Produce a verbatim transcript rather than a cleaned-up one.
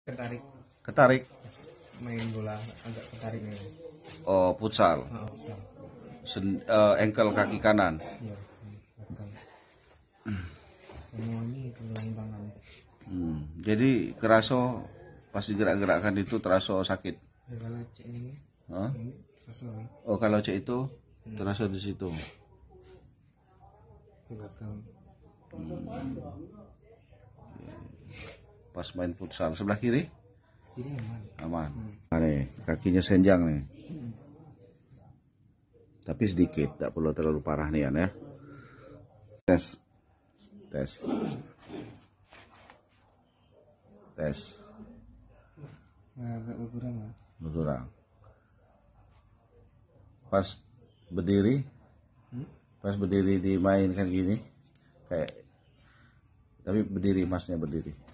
Ketarik. Ketarik. Main bola agak ketarik nih. Oh, futsal. Oh, futsal. Sen, uh, engkel kaki kanan. Iya. Semua ini tulang tangan. Hmm. Jadi keraso pas digerak-gerakkan itu terasa sakit. Ya, kalau cek ini. Huh? Ini terasa. Oh, kalau cek itu Hmm. terasa di situ. Ke belakang. Hmm. Pas main futsal sebelah kiri Kiri aman. aman. Hmm. Nah, nih kakinya senjang nih. Hmm. Tapi sedikit, tidak perlu terlalu parah nih ya. Tes, tes, tes. Nah, agak berkurang lah. Berkurang. Pas berdiri, Hmm? pas berdiri dimainkan gini, kayak, tapi berdiri masnya berdiri.